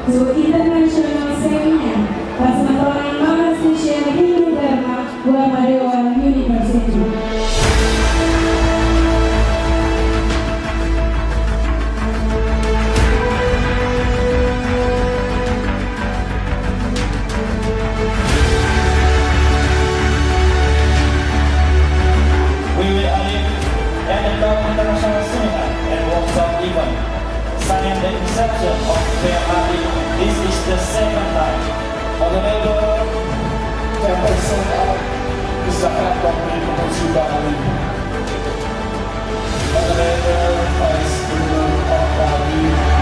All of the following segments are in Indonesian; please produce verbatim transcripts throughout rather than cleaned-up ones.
to International Seminar Pasmatoran Mahasiswa Hindu Dharma Muhammadiyah University. Since the inception of P M R I, this is the second time. Honorable Chairperson of the Zakat Company Musibah Ali, Honorable Vice Guru of Bali,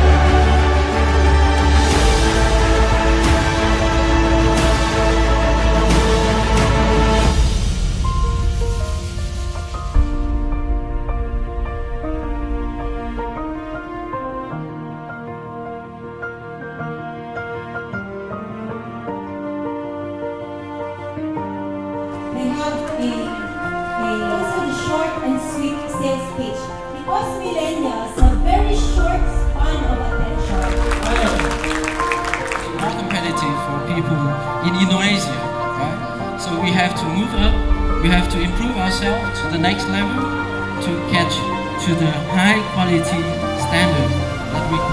sales page because millennials have very short span of attention. It's more competitive for people in Indonesia, right? So we have to move up, we have to improve ourselves to the next level to catch to the high quality standard that we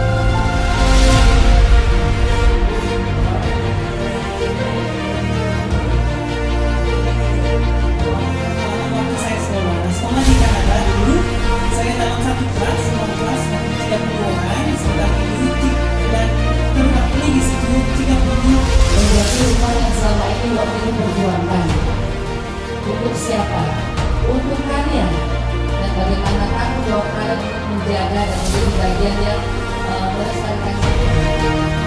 selama ini waktu ini perjuangkan untuk siapa? Untuk kalian, dan bagaimana tanggung jawab kalian untuk menjaga dan menjadi bagian yang uh, melestarikan